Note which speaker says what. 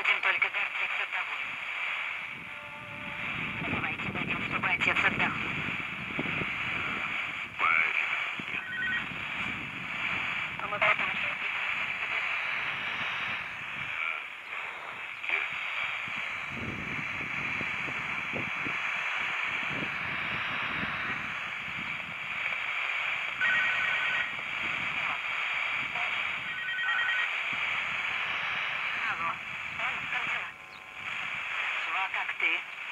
Speaker 1: будем только гордиться тобой. Давайте дадим, чтобы отец отдохнул. А мы потом... Алло, как дела? Чувак, как ты?